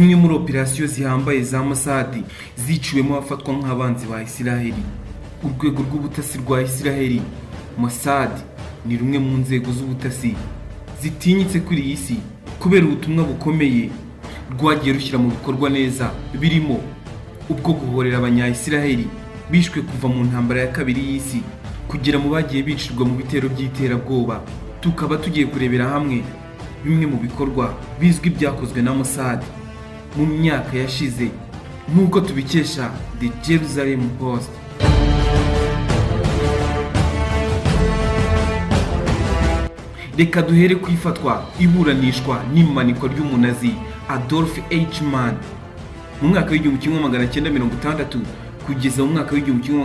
zimwe muri operasiyo zihambaye za Mossad ziciwemo abafatwa nk'abanzi ba Isiraheli. Urwego rw'ubutasi rwa Isiraheli Mossad ni rumwe mu nzego z'ubutasi zitinyitse kuri iyi si kubera ubutumwa bukomeye rwagiye rushyira mu bikorwa neza, birimo ubwo guhorera Abanya-Isiraheli bishwe kuva mu ntambara ya kabiri y'isi kugera mu bagiye bicirwa mu bitero by'iterabwoba. Tukaba tugiye kurebera hamwe bimwe mu bikorwa bizwi byakozwe na Mossad mu myaka yashize nk'uko tubikesha The Jerusalem Post. Reka duhere ku ifatwa, iburanishwa n'imanikwa ry'umunazi Adolf Eichmann mu mwaka w'1960 kugeza mu mwaka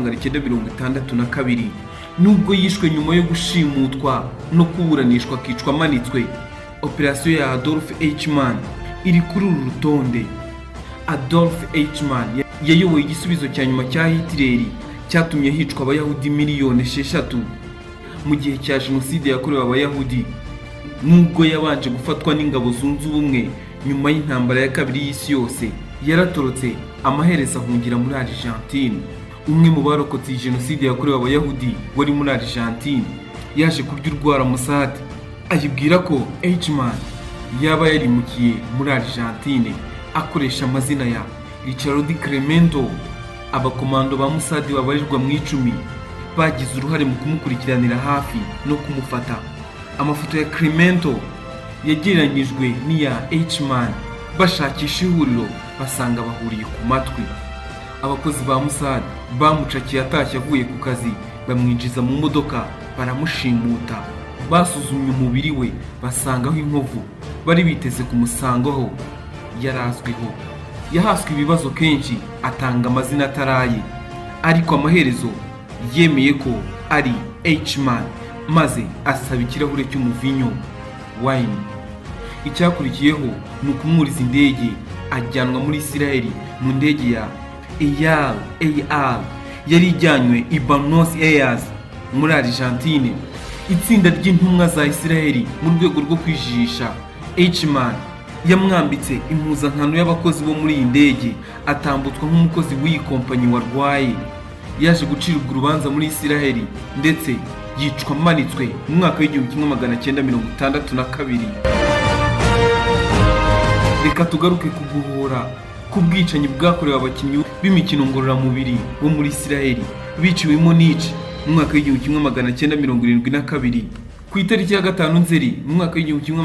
w'1962, nubwo yishwe nyuma yo gushimutwa no kuburanishwa akicwa amanitswe. Operasiyo ya Adolf Eichmann iri kuri uru rutonde. Adolf Eichmann yayoboye igisubizo cya nyuma cya Hitler cyatumye hicwa abayahudi miliyoni 6 mu gihe cya jenoside yakorewe abayahudi, nubwo yabanje gufatwa n'ingabo zunze ubumwe nyuma y'intambara ya kabiri y'isi yose. Yaratorotse amaherezo ahungira muri Argentine. Umwe mu barokotse jenoside yakorewe abayahudi wari muri Argentine yaje kurya urwara Mossad, ayibwira ko Eichmann yaba yarimukiye muri Argentine akoresha amazina ya Richard Clemento. Abakomando ba Mossad babarirwa mu 10 bagize uruhare mu kumukurikiranira hafi no kumufata. Amafoto ya Clemento yagereranyijwe n'iya Eichmann bashakisha ihuriro basanga bahuriye ku matwi. Abakozi ba Mossad bamucakiye atashye avuye ku kazi, bamwinjiza mu modoka baramushimuta. Basuzumye umubiri we basangaho inkovu bari biteze kumusangaho. Yarazwiho, yahaswe ibibazo kenshi, atanga amazina ataraye, ariko amaherezo yemeye ko ari Eichmann maze asaba ikirahure cy'umuvinyo wine. Icyakurikiyeho ni ukumwuriza indege ajyanwa muri Isiraheli mu ndege ya AR yari ijyanywe i Buenos Aires muri Argentine. Itsinda ry'intumwa za Isiraheli mu rwego rwo kwijijisha Eichmann yamwambitse impuzankano y'abakozi bo muri iyi ndege, atambutswa nk'umukozi w'iyi kompanyi warwaye. Yaje gucirwa urubanza muri Isiraheli ndetse yicwa amanitswe mu mwaka w'1962. Reka tugaruke ku guhora ku bwicanyi bwakorewe abakinnyi b'imikino ngororamubiri bo muri Isiraheli biciwemo Yica mu mwaka w'1972 ku itariki ya 5 Nzeri mu mwaka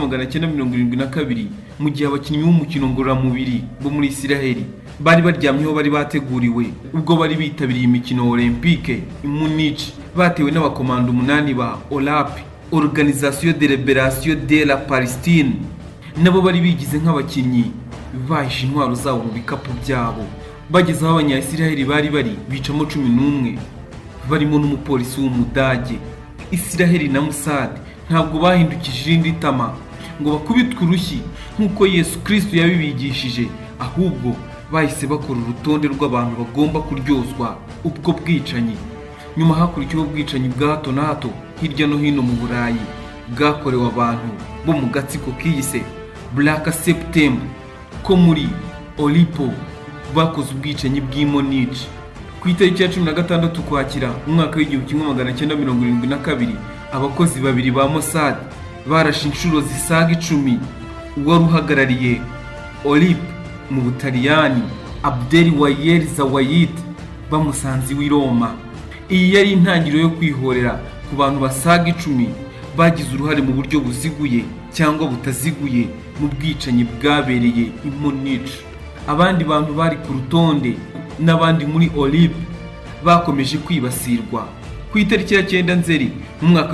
w'1972, mu gihe abakinnyi b'umukino ngororamubiri bo muri Isiraheli bari baryamyeho bari bateguriwe ubwo bari bitabiriye imikino olympique i Munich. Batewe n'abakomando 8 ba OLAP, Organisation de Libération de la Palestine. Nabo bari bigize nk'abakinnyi bahishe intwaro zabo mu bikapu byabo. Bageze aho Abanya-Isiraheli bari bicamo 11 barimo n'umupolisi w'Umudage. Isiraheli na Mossad ntabwo bahindukije irindi tama ngo bakubitwe urushyi nk'uko Yesu Kristo yabibigishije, ahubwo bahise bakora urutonde rw'abantu bagomba kuryozwa ubwo bwicanyi. Nyuma hakurikiyeho ubwicanyi bwa hato na hato hirya no hino mu Burayi bwakorewe abantu bo mu gatsiko kiyise Black September, ko muri Olipo bakoze ubwicanyi bw'imonich. Ku itariki ya 16 Ukwakira mu mwaka w'1972, abakozi babiri ba Mossad barashe inshuro zisaga 10 uwari uhagarariye Olip mu Butaliyani, Abdel Wayel Zawayit, bamusanze i Roma. Iyi yari intangiriro yo kwihorera ku bantu basaga 10 bagize uruhare mu buryo buziguye cyangwa butaziguye mu bwicanyi bwabereye i Munich. Abandi bantu bari ku rutonde n'abandi muri Olip bakomeje kwibasirwa. Ku itariki ya 9 Nzeri mu mwaka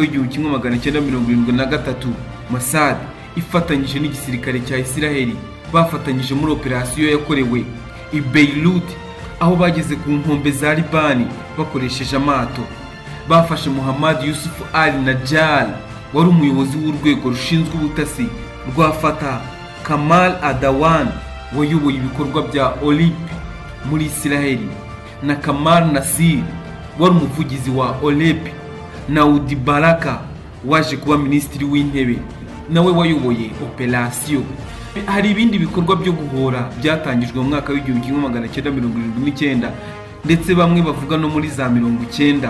w'1973, Mossad ifatanyije n'igisirikare cya Isiraheli bafatanyije muri operasiyo yakorewe i Beirut, aho bageze ku nkombe za Libani bakoresheje amato. Bafashe Muhammad Yusuf al-Najjar wari umuyobozi w'urwego rushinzwe ubutasi rwa Fatah, Kamal Adawan wayoboye ibikorwa bya Olip muri Isiraheli, na Kamal Nasir wari umuvugizi wa Olip, na Udi Baraka waje kuba minisitiri w'intebe nawe wayoboye operasiyo. Hari ibindi bikorwa byo guhora byatangijwe mu mwaka w'1979 ndetse bamwe bavuga no muri za 90.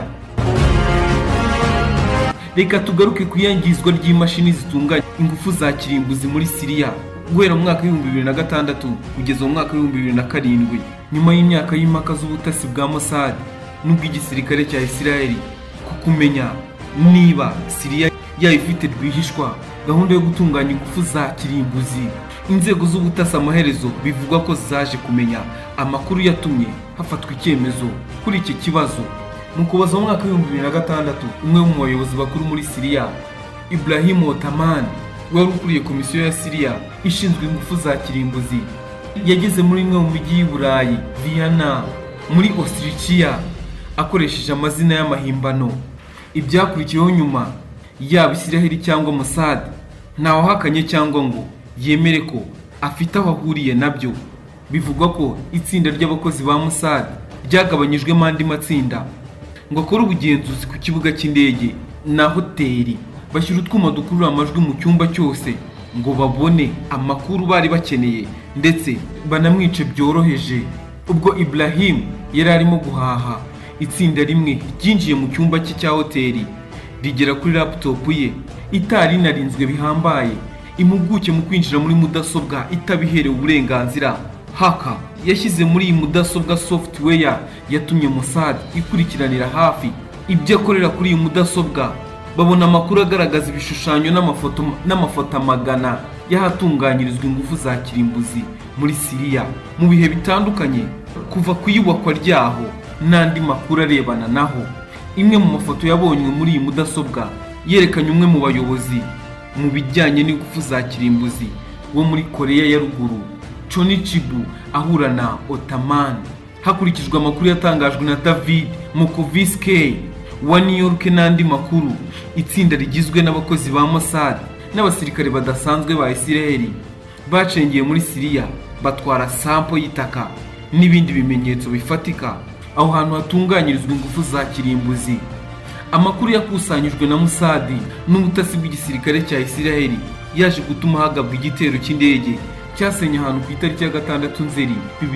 Reka tugaruke ku iyangizwa ry'imashini zitunganya ingufu za kirimbuzi muri Syria guhera mu mwaka w'2006 kugeza mu mwaka w'2007, nyuma y'imyaka y'impaka z'ubutasi bwa Mossad n'ubw'igisirikare cya Israel ku kumenya niba Syria yayifite rwihishwa gahunda yo gutunganya ingufu za kirimbuzi. Inzego z'ubutasi amaherezo bivugwa ko zaje kumenya amakuru yatumye hafatwa icyemezo kuri iki kibazo. Mu kubaza mu mwaka w'2006, umwe mu bayobozi bakuru muri Syria, Ibrahim Othman, wari ukuriye komisiyo ya Syria ishinzwe ingufu za kirimbuzi, yageze muri imwe mu mijyi y'Uburayi, Vienna, muri Austria, akoresheje amazina y'amahimbano. Ibyakurikiyeho nyuma, yaba Israel cyangwa Mossad ntawahakanye cyangwa ngo yemere ko afite aho ahuriye nabyo. Bivugwa ko itsinda ry'abakozi ba Mossad ryagabanyijwemo andi matsinda ngo akore ubugenzuzi ku kibuga cy'indege na hoteli, bashyira utwuma dukurura amajwi mu cyumba cyose ngo babone amakuru bari bakeneye ndetse banamwice byoroheje. Ubwo Ibrahim yari arimo guhaha, itsinda rimwe ryinjiye mu cyumba cye cya hoteli rigera kuri laptop ye itari inarinzwe bihambaye. Impuguke mu kwinjira muri mudasobwa itabiherewe uburenganzira, haka yashyize muri iyi mudasobwa software yatumye Mossad ikurikiranira hafi ibyo akorera kuri iyi mudasobwa. Babona amakuru agaragaza ibishushanyo n'amafoto amagana y'ahatunganyirizwa ingufu za kirimbuzi muri Syria mu bihe bitandukanye kuva ku iyubakwa ryaho n'andi makuru arebana naho. Imwe mu mafoto yabonywe muri iyi mudasobwa yerekanye umwe mu bayobozi mu bijyanye n'ingufu za kirimbuzi wo muri Korea ya Ruguru, Chonichibu, ahura na Othman. Hakurikijwe amakuru yatangajwe na David Mokoviske wa New York n'andi makuru, itsinda rigizwe n'abakozi ba Mossad n'abasirikare badasanzwe ba Israel bacengeye muri Syria batwara sample y'itaka n'ibindi bimenyetso bifatika aho hantu hatunganyirizwa ingufu za kirimbuzi. Amakuru yakusanyijwe na Mossad n'ubutasi bw'igisirikare cya Israel yaje gutuma hagabwa igitero cy'indege cyasenye ahantu ku itariki ya 6 Nzeri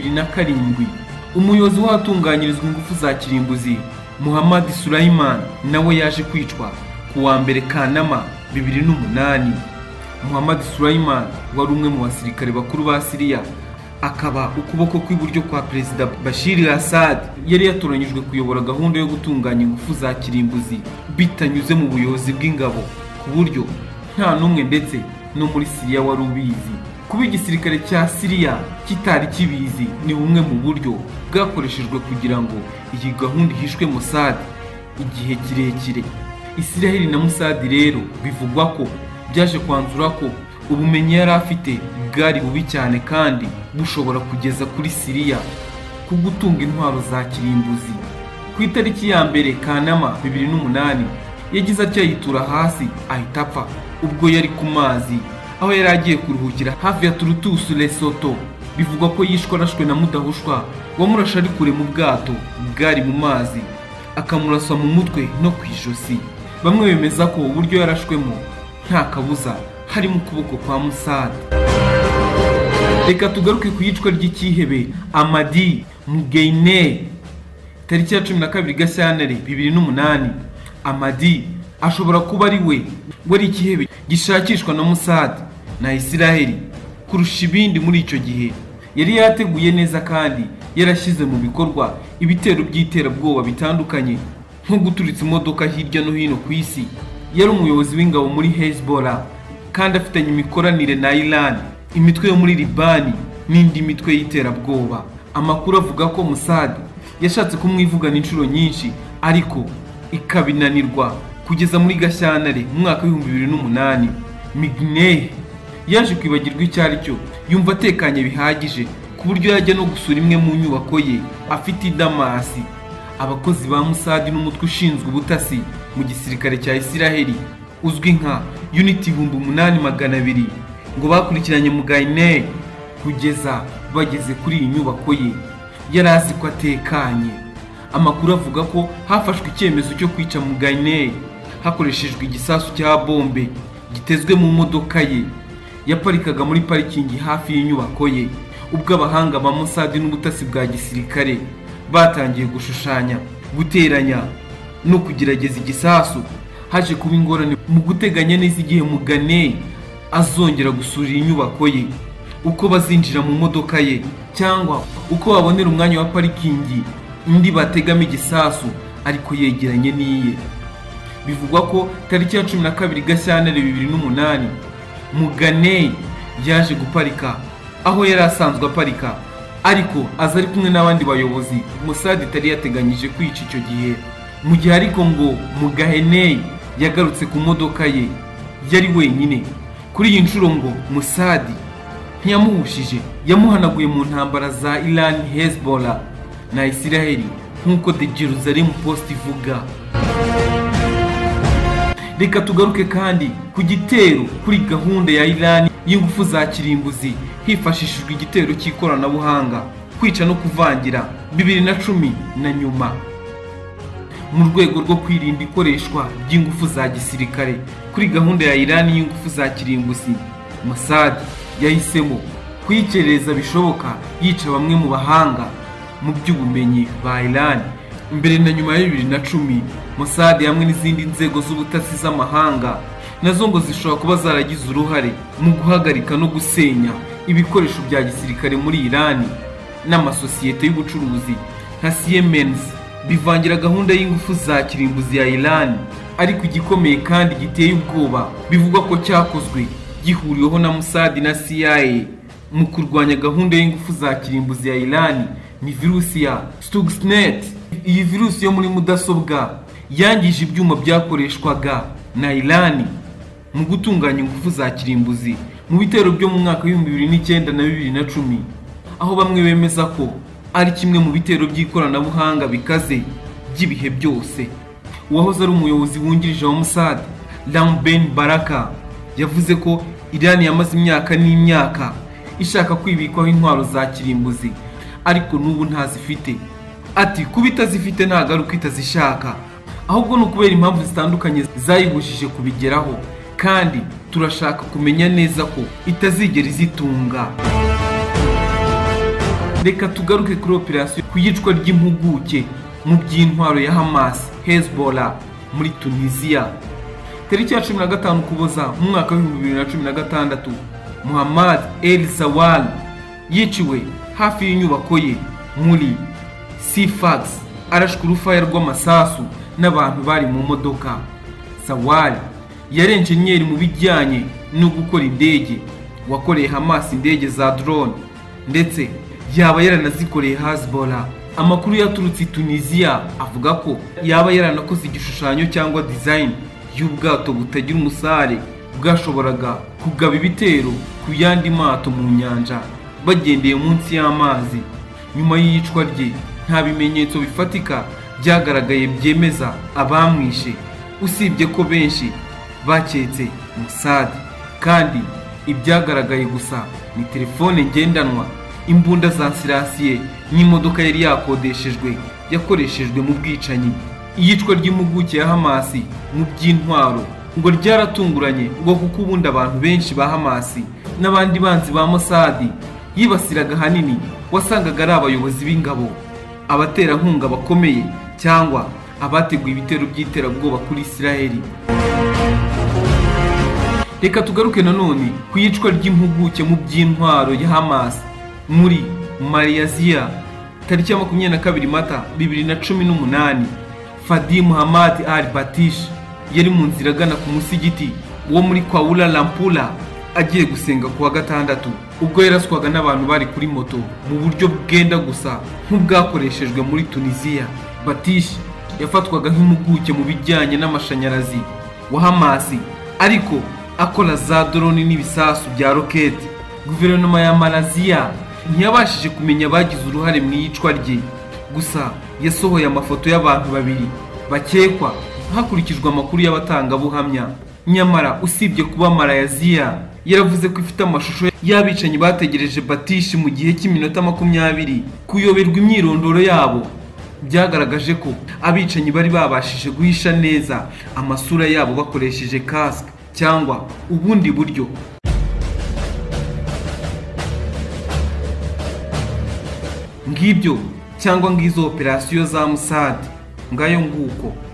2007. Umuyobozi w'ahatunganyirizwa ingufu za kirimbuzi Muhammad Sulaiman nawe yaje kwicwa ku wa mbere Kanama 2008. Muhammad Sulaiman wari umwe mu basirikare bakuru ba Syria, akaba ukuboko kw'iburyo kwa Perezida Bashir al-Assad. Yari yatoranyijwe kuyobora gahunda yo gutunganya ingufu za kirimbuzi bitanyuze mu buyobozi bw'ingabo, ku buryo nta n'umwe ndetse no muri Syria wari ubizi. Kuba igisirikare cya Syria kitari kibizi ni bumwe mu buryo bwakoreshejwe kugira ngo iyi gahunda ihishwe Mossad igihe kirekire. Israel na Mossad rero bivugwa ko byaje kwanzura ko ubumenyi yari afite bwari bubi cyane kandi bushobora kugeza kuri Syria ku gutunga intwaro za kirimbuzi. Ku itariki ya mbere Kanama 2008 yagize atya yitura hasi ahita apfa ubwo yari ku mazi aho yari agiye kuruhukira hafi ya Turtus Lesotho. Bivugwa ko yishwe arashwe na mudahushwa wamurasha ari kure mu bwato bwari mu mazi, akamuraswa mu mutwe no ku ijosi. Bamwe bemeza ko uburyo yarashwemo nta kabuza harimo ukuboko kwa Mossad. Reka tugaruke ku yicwa ry'ikihebe Amadi Mugeine tariki ya 12 Gashyantare 2008. Amadi ashobora kuba ari we wari ikihebe gishakishwa na Mossad na Israel kurusha ibindi muri icyo gihe. Yari yateguye neza kandi yarashyize mu bikorwa ibitero by'iterabwoba bitandukanye nko guturitsa imodoka hirya no hino ku isi. Yari umuyobozi w'ingabo muri Hezbollah kandi afitanye imikoranire na Iran, imitwe yo muri Libani n'indi mitwe y'iterabwoba. Amakuru avuga ko Mossad yashatse kumwivugana inshuro nyinshi ariko ikabinanirwa kugeza muri Gashyantare mu mwaka w'2008. Migneh yaje kwibagirwa icyo ari cyo, yumva atekanye bihagije ku buryo yajya no gusura imwe mu nyubako ye afite idamasi. Abakozi ba Mossad n'umutwe ushinzwe ubutasi mu gisirikare cya Israel uzwi nka Unit 8200 ngo bakurikiranye Mugeine kugeza bageze kuri iyi nyubako ye. Yari azi ko atekanye. Amakuru avuga ko hafashwe icyemezo cyo kwica Mugeine hakoreshejwe igisasu cya bombe gitezwe mu modoka ye. yaparikaga muri parikingi hafi y'inyubako ye ubwo abahanga ba Mossad n'ubutasi bwa gisirikare batangiye gushushanya, guteranya no kugerageza igisasu. Haje kuba ingorane mu guteganya neza igihe Muganey azongera gusura inyubako ye, uko bazinjira mu modoka ye, cyangwa uko babonera umwanya wa parikingi indi bategama igisasu ariko yegeranye n'iye. Bivugwa ko tariki ya 12 Gashyantare 2008 Muganey yaje guparika aho yari asanzwe aparika, ariko aza ari kumwe n'abandi bayobozi Mossad itari yateganyije kwica icyo gihe. Mu gihe ariko ngo Muganey yagarutse ku modoka ye yari wenyine. Kuri iyi nshuro ngo Mossad ntiyamuhushije, yamuhanaguye mu ntambara za Iran, Hezbollah na Israel nk'uko The Jerusalem Post ivuga. Reka tugaruke kandi ku gitero kuri gahunda ya Iran y'ingufu za kirimbuzi hifashishijwe igitero cy'ikoranabuhanga, kwica no kuvangira 2010 na nyuma. Mu rwego rwo kwirinda ikoreshwa ry'ingufu za gisirikare kuri gahunda ya Iran y'ingufu za kirimbuzi, Mossad yahisemo kwikereza bishoboka, yica bamwe mu bahanga mu by'ubumenyi ba Iran. Mbere na nyuma ya 2010 Mossad hamwe n'izindi nzego z'ubutasi z'amahanga nazo ngo zishobora kuba zaragize uruhare mu guhagarika no gusenya ibikoresho bya gisirikare muri Iran n'amasosiyete y'ubucuruzi nka Siemens bivangira gahunda y'ingufu za kirimbuzi ya Iran. Ariko igikomeye kandi giteye ubwoba bivugwa ko cyakozwe gihuriweho na Mossad na CIA mu kurwanya gahunda y'ingufu za kirimbuzi ya Iran ni virusi ya Stuxnet. Iyi virusi yo muri mudasobwa yangije ibyuma byakoreshwaga na Iran mu gutunganya ingufu za kirimbuzi mu bitero byo mu mwaka wa 2009 na 2010, aho bamwe bemeza ko ari kimwe mu bitero by'ikoranabuhanga bikaze by'ibihe byose. Uwahoze ari umuyobozi wungirije wa Mossad, Ben Baraka, yavuze ko Iran yamaze imyaka n'imyaka ishaka kwibikwaho intwaro za kirimbuzi ariko n'ubu ntazifite. Ati kuba itazifite ntagaruka itazishaka, ahubwo no kubera impamvu zitandukanye zayibujije kubigeraho, kandi turashaka kumenya neza ko itazigera izitunga. Reka tugaruke kuri operasiyo ku yicwa ry'impuguke mu by'intwaro ya Hamas Hezbollah muri Tunisia. Tariki ya 15 Ukuboza mu mwaka wa 2016 Muhammad El Zawal yiciwe hafi y'inyubako ye muri Sifax, arashwe urufaya rw'amasasu n'abantu bari mu modoka. Zawal yari enjeniyeri mu bijyanye no gukora indege, wakoreye Hamas indege za drone ndetse yaba yaranazikoreye Hezbollah. Amakuru yaturutse Tunisia avuga ko yaba yaranakoze igishushanyo cyangwa design y'ubwato butagira umusare bwashoboraga kugaba ibitero ku yandi mato mu nyanja bagendeye munsi y'amazi. Nyuma y'iyicwa rye nta bimenyetso bifatika byagaragaye byemeza abamwishe, usibye ko benshi baketse Mossad, kandi ibyagaragaye gusa ni telefone ngendanwa, imbunda za sirasiye n'imodoka yari yakodeshejwe yakoreshejwe mu bwicanyi. Iyicwa ry'impuguke ya Hamas mu by'intwaro ngo ryaratunguranye, ngo kuko ubundi abantu benshi ba Hamas n'abandi banzi ba Mossad yibasiraga hanini wasangaga ari abayobozi b'ingabo, abaterankunga bakomeye cyangwa abateguye ibitero by'iterabwoba kuri Israel. Reka tugaruke nanone ku yicwa ry'impuguke mu by'intwaro ya Hamas muri Malaysia tariki ya 22 Mata 2018. Fadi Muhammad al-Batish yari mu nzira agana ku musigiti wo muri Kuala Lumpur agiye gusenga ku wa gatandatu, ubwo yaraswaga n'abantu bari kuri moto mu buryo bwenda gusa nk'ubwakoreshejwe muri Tunisia. Batish yafatwaga nk'impuguke mu bijyanye n'amashanyarazi wa Hamas, ariko akora za drone n'ibisasu bya rocket. Guverinoma ya Malaysia ntiyabashije kumenya abagize uruhare mu iyicwa rye, gusa yasohoye amafoto y'abantu babiri bakekwa hakurikijwe amakuru y'abatangabuhamya. Nyamara usibye kuba Malaysia yaravuze ko ifite amashusho y'abicanyi bategereje Batish mu gihe cy'iminota 20 kuyoberwa imyirondoro yabo, byagaragaje ko abicanyi bari babashije guhisha neza amasura yabo bakoresheje casque cyangwa ubundi buryo. ngibyo cyangwa ngizo operasiyo za Mossad ngayo nguko.